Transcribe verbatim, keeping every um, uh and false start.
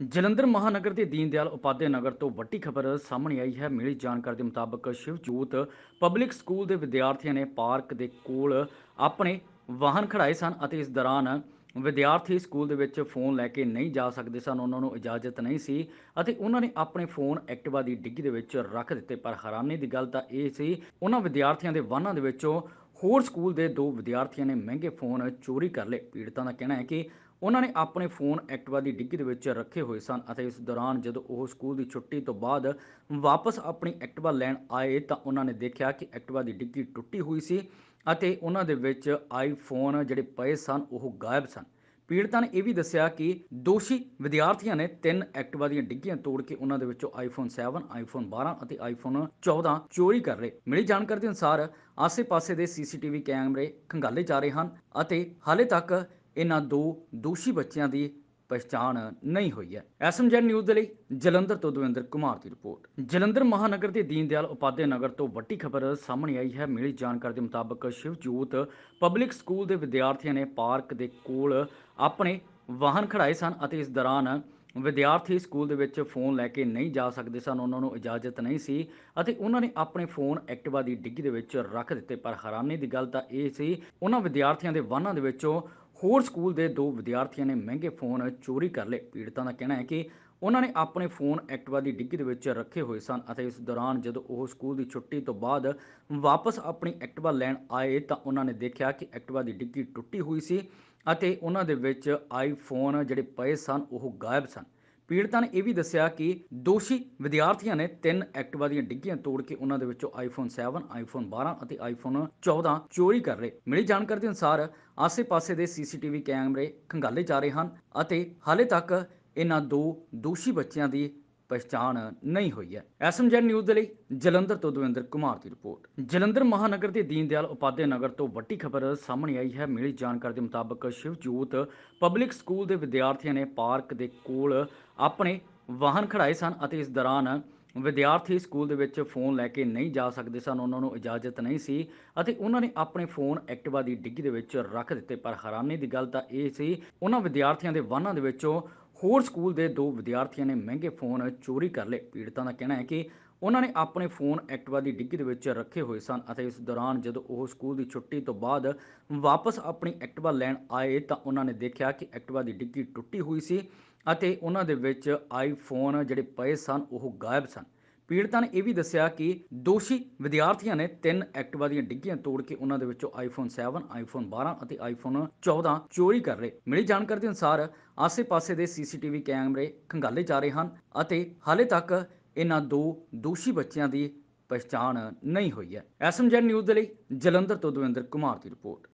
ਜਲੰਧਰ ਮਹਾਨਗਰ ਦੇ ਦੀਨ ਦਿਆਲ ਉਪਾਧਿਆਏ ਨਗਰ ਤੋਂ ਵੱਡੀ ਖਬਰ ਸਾਹਮਣੇ ਆਈ ਹੈ। ਮਿਲੀ ਜਾਣਕਾਰੀ ਦੇ ਮੁਤਾਬਕ ਸ਼ਿਵਜੋਤ ਪਬਲਿਕ ਸਕੂਲ ਦੇ ਵਿਦਿਆਰਥੀਆਂ ਨੇ ਪਾਰਕ ਦੇ ਕੋਲ ਆਪਣੇ ਵਾਹਨ ਖੜਾਏ ਸਨ ਅਤੇ ਇਸ ਦੌਰਾਨ ਵਿਦਿਆਰਥੀ ਸਕੂਲ ਦੇ ਵਿੱਚ ਫੋਨ ਲੈ ਕੇ ਨਹੀਂ ਜਾ ਸਕਦੇ ਸਨ। ਉਹਨਾਂ ਨੂੰ ਇਜਾਜ਼ਤ ਨਹੀਂ ਸੀ ਅਤੇ ਉਹਨਾਂ ਨੇ ਆਪਣੇ ਫੋਨ ਐਕਟਿਵਾ ਦੀ ਡਿੱਗੀ ਦੇ ਵਿੱਚ ਰੱਖ ਦਿੱਤੇ। ਪਰ ਹੈਰਾਨੀ ਦੀ ਗੱਲ ਤਾਂ ਇਹ ਸੀ, ਉਹਨਾਂ ਵਿਦਿਆਰਥੀਆਂ ਦੇ ਵਾਹਨਾਂ ਦੇ ਵਿੱਚੋਂ ਹੋਰ ਸਕੂਲ ਦੇ ਦੋ ਵਿਦਿਆਰਥੀਆਂ ਨੇ ਮਹਿੰਗੇ ਫੋਨ ਚੋਰੀ ਕਰ ਲਏ। ਪੀੜਤਾਂ ਦਾ ਕਹਿਣਾ ਹੈ ਕਿ ਉਹਨਾਂ ਨੇ ਆਪਣੇ ਫੋਨ ਐਕਟਿਵਾ ਦੀ ਡਿੱਗੀ ਦੇ ਵਿੱਚ ਰੱਖੇ ਹੋਏ ਸਨ ਅਤੇ ਇਸ ਦੌਰਾਨ ਜਦੋਂ ਉਹ ਸਕੂਲ ਦੀ ਛੁੱਟੀ ਤੋਂ ਬਾਅਦ ਵਾਪਸ ਆਪਣੀ ਐਕਟਿਵਾ ਲੈਣ ਆਏ ਤਾਂ ਉਹਨਾਂ ਨੇ ਦੇਖਿਆ ਕਿ ਐਕਟਿਵਾ ਦੀ ਡਿੱਗੀ ਟੁੱਟੀ ਹੋਈ ਸੀ ਅਤੇ ਉਹਨਾਂ ਦੇ ਵਿੱਚ ਆਈਫੋਨ ਜਿਹੜੇ ਪਏ ਸਨ ਉਹ ਗਾਇਬ ਸਨ। ਪੀੜਤਾਂ ਨੇ ਇਹ ਵੀ ਦੱਸਿਆ ਕਿ ਦੋਸ਼ੀ ਵਿਦਿਆਰਥੀਆਂ ਨੇ ਤਿੰਨ ਐਕਟਿਵਾ ਦੀਆਂ ਡਿੱਗੀਆਂ ਤੋੜ ਕੇ ਉਹਨਾਂ ਦੇ ਵਿੱਚੋਂ ਆਈਫੋਨ ਸੈਵਨ, ਆਈਫੋਨ ਬਾਰਾਂ ਅਤੇ ਆਈਫੋਨ ਚੌਦਾਂ ਚੋਰੀ ਕਰ ਲਏ। ਮਿਲੀ ਜਾਣਕਾਰੀ ਦੇ ਅਨੁਸਾਰ ਆਸੇ-ਪਾਸੇ ਦੇ ਸੀਸੀਟੀਵੀ ਕੈਮਰੇ ਖੰਗਾਲੇ ਜਾ ਰਹੇ ਹਨ ਅਤੇ ਹਾਲੇ ਤੱਕ ਇਹਨਾਂ ਦੋ ਦੋਸ਼ੀ ਬੱਚਿਆਂ ਦੀ ਪਛਾਣ ਨਹੀਂ ਹੋਈ ਹੈ। ਐਸਐਮਜੈਡ ਨਿਊਜ਼ ਦੇ ਲਈ ਜਲੰਧਰ ਤੋਂ ਦਵਿੰਦਰ ਕੁਮਾਰ ਦੀ ਰਿਪੋਰਟ। ਜਲੰਧਰ ਮਹਾਨਗਰ ਦੇ ਦੀਨ ਦਿਆਲ ਉਪਾਧਿਆਏ ਨਗਰ ਤੋਂ ਵੱਡੀ ਖਬਰ ਸਾਹਮਣੇ ਆਈ ਹੈ। ਮਿਲੀ ਜਾਣਕਾਰੀ ਦੇ ਮੁਤਾਬਕ ਸ਼ਿਵਜੋਤ ਪਬਲਿਕ ਸਕੂਲ ਦੇ ਵਿਦਿਆਰਥੀਆਂ ਨੇ ਪਾਰਕ ਦੇ ਕੋਲ ਆਪਣੇ ਵਾਹਨ ਖੜਾਏ ਸਨ ਅਤੇ ਇਸ ਦੌਰਾਨ ਵਿਦਿਆਰਥੀ ਸਕੂਲ ਦੇ ਵਿੱਚ ਫੋਨ ਲੈ ਕੇ ਨਹੀਂ ਜਾ ਸਕਦੇ ਸਨ। ਉਹਨਾਂ ਨੂੰ ਇਜਾਜ਼ਤ ਨਹੀਂ ਸੀ ਅਤੇ ਉਹਨਾਂ ਨੇ ਆਪਣੇ ਫੋਨ ਐਕਟਿਵਾ ਦੀ ਡਿੱਗੀ ਦੇ ਵਿੱਚ ਰੱਖ ਦਿੱਤੇ। ਪਰ ਹੈਰਾਨੀ ਦੀ ਗੱਲ ਤਾਂ ਇਹ ਸੀ, ਉਹਨਾਂ ਵਿਦਿਆਰਥੀਆਂ ਦੇ ਵਾਹਨਾਂ ਦੇ ਵਿੱਚੋਂ ਹੋਰ ਸਕੂਲ ਦੇ ਦੋ ਵਿਦਿਆਰਥੀਆਂ ਨੇ ਮਹਿੰਗੇ ਫੋਨ ਚੋਰੀ ਕਰ ਲਏ। ਪੀੜਤਾਂ ਦਾ ਕਹਿਣਾ ਹੈ ਕਿ ਉਹਨਾਂ ਨੇ ਆਪਣੇ ਫੋਨ ਐਕਟਿਵਾ ਦੀ ਡਿੱਗੀ ਦੇ ਵਿੱਚ ਰੱਖੇ ਹੋਏ ਸਨ ਅਤੇ ਇਸ ਦੌਰਾਨ ਜਦੋਂ ਉਹ ਸਕੂਲ ਦੀ ਛੁੱਟੀ ਤੋਂ ਬਾਅਦ ਵਾਪਸ ਆਪਣੀ ਐਕਟਿਵਾ ਲੈਣ ਆਏ ਤਾਂ ਉਹਨਾਂ ਨੇ ਦੇਖਿਆ ਕਿ ਐਕਟਿਵਾ ਦੀ ਡਿੱਗੀ ਟੁੱਟੀ ਹੋਈ ਸੀ ਅਤੇ ਉਹਨਾਂ ਦੇ ਵਿੱਚ ਆਈਫੋਨ ਜਿਹੜੇ ਪਏ ਸਨ ਉਹ ਗਾਇਬ ਸਨ। ਪੀੜਤਾਂ ਨੇ ਇਹ ਵੀ ਦੱਸਿਆ ਕਿ ਦੋਸ਼ੀ ਵਿਦਿਆਰਥੀਆਂ ਨੇ ਤਿੰਨ ਐਕਟਿਵਾ ਦੀਆਂ ਡਿੱਗੀਆਂ ਤੋੜ ਕੇ ਉਹਨਾਂ ਦੇ ਵਿੱਚੋਂ ਆਈਫੋਨ ਸੈਵਨ, ਆਈਫੋਨ ਬਾਰਾਂ ਅਤੇ ਆਈਫੋਨ ਚੌਦਾਂ ਚੋਰੀ ਕਰ ਲਏ। ਮਿਲੀ ਜਾਣਕਾਰੀ ਦੇ ਅਨੁਸਾਰ ਆਸੇ-ਪਾਸੇ ਦੇ ਸੀਸੀਟੀਵੀ ਕੈਮਰੇ ਖੰਗਾਲੇ ਜਾ ਰਹੇ ਹਨ ਅਤੇ ਹਾਲੇ ਤੱਕ ਇਹਨਾਂ ਦੋ ਦੋਸ਼ੀ ਬੱਚਿਆਂ ਦੀ ਪਛਾਣ ਨਹੀਂ ਹੋਈ ਹੈ। ਐਸਐਮਜੈਡ ਨਿਊਜ਼ ਦੇ ਲਈ ਜਲੰਧਰ ਤੋਂ ਦਵਿੰਦਰ ਕੁਮਾਰ ਦੀ ਰਿਪੋਰਟ। ਜਲੰਧਰ ਮਹਾਨਗਰ ਦੇ ਦੀਨ ਦਿਆਲ ਉਪਾਧਿਆਏ ਨਗਰ ਤੋਂ ਵੱਡੀ ਖਬਰ ਸਾਹਮਣੇ ਆਈ ਹੈ। ਮਿਲੀ ਜਾਣਕਾਰੀ ਦੇ ਮੁਤਾਬਕ ਸ਼ਿਵਜੋਤ ਪਬਲਿਕ ਸਕੂਲ ਦੇ ਵਿਦਿਆਰਥੀਆਂ ਨੇ ਪਾਰਕ ਦੇ ਕੋਲ ਆਪਣੇ ਵਾਹਨ ਖੜਾਏ ਸਨ ਅਤੇ ਇਸ ਦੌਰਾਨ ਵਿਦਿਆਰਥੀ ਸਕੂਲ ਦੇ ਵਿੱਚ ਫੋਨ ਲੈ ਕੇ ਨਹੀਂ ਜਾ ਸਕਦੇ ਸਨ। ਉਹਨਾਂ ਨੂੰ ਇਜਾਜ਼ਤ ਨਹੀਂ ਸੀ ਅਤੇ ਉਹਨਾਂ ਨੇ ਆਪਣੇ ਫੋਨ ਐਕਟਿਵਾ ਦੀ ਡਿੱਗੀ ਦੇ ਵਿੱਚ ਰੱਖ ਦਿੱਤੇ। ਪਰ ਹੈਰਾਨੀ ਦੀ ਗੱਲ ਤਾਂ ਇਹ ਸੀ, ਉਹਨਾਂ ਵਿਦਿਆਰਥੀਆਂ ਦੇ ਵਾਹਨਾਂ ਦੇ ਵਿੱਚੋਂ ਹੋਰ ਸਕੂਲ ਦੇ ਦੋ ਵਿਦਿਆਰਥੀਆਂ ਨੇ ਮਹਿੰਗੇ ਫੋਨ ਚੋਰੀ ਕਰ ਲਏ। ਪੀੜਤਾਂ ਦਾ ਕਹਿਣਾ ਹੈ ਕਿ ਉਹਨਾਂ ਨੇ ਆਪਣੇ ਫੋਨ ਐਕਟਿਵਾ ਦੀ ਡਿੱਗੀ ਦੇ ਵਿੱਚ ਰੱਖੇ ਹੋਏ ਸਨ ਅਤੇ ਇਸ ਦੌਰਾਨ ਜਦੋਂ ਉਹ ਸਕੂਲ ਦੀ ਛੁੱਟੀ ਤੋਂ ਬਾਅਦ ਵਾਪਸ ਆਪਣੀ ਐਕਟਿਵਾ ਲੈਣ ਆਏ ਤਾਂ ਉਹਨਾਂ ਨੇ ਦੇਖਿਆ ਕਿ ਐਕਟਿਵਾ ਦੀ ਡਿੱਗੀ ਟੁੱਟੀ ਹੋਈ ਸੀ ਅਤੇ ਉਹਨਾਂ ਦੇ ਵਿੱਚ ਆਈਫੋਨ ਜਿਹੜੇ ਪਏ ਸਨ ਉਹ ਗਾਇਬ ਸਨ। ਪੀੜਤਾਂ ਨੇ ਇਹ ਵੀ ਦੱਸਿਆ ਕਿ ਦੋਸ਼ੀ ਵਿਦਿਆਰਥੀਆਂ ਨੇ ਤਿੰਨ ਐਕਟਿਵਾ ਦੀਆਂ ਡਿੱਗੀਆਂ ਤੋੜ ਕੇ ਉਹਨਾਂ ਦੇ ਵਿੱਚੋਂ ਆਈਫੋਨ ਸੈਵਨ, ਆਈਫੋਨ ਬਾਰਾਂ ਅਤੇ ਆਈਫੋਨ ਚੌਦਾਂ ਚੋਰੀ ਕਰ ਲਏ। ਮਿਲੀ ਜਾਣਕਾਰੀ ਦੇ ਅਨੁਸਾਰ ਆਸੇ-ਪਾਸੇ ਦੇ ਸੀਸੀਟੀਵੀ ਕੈਮਰੇ ਖੰਗਾਲੇ ਜਾ ਰਹੇ ਹਨ ਅਤੇ ਹਾਲੇ ਤੱਕ ਇਹਨਾਂ ਦੋ ਦੋਸ਼ੀ ਬੱਚਿਆਂ ਦੀ ਪਛਾਣ ਨਹੀਂ ਹੋਈ ਹੈ। ਐਸਐਮਜੈਡ ਨਿਊਜ਼ ਦੇ ਲਈ ਜਲੰਧਰ ਤੋਂ ਦਵਿੰਦਰ ਕੁਮਾਰ ਦੀ ਰਿਪੋਰਟ।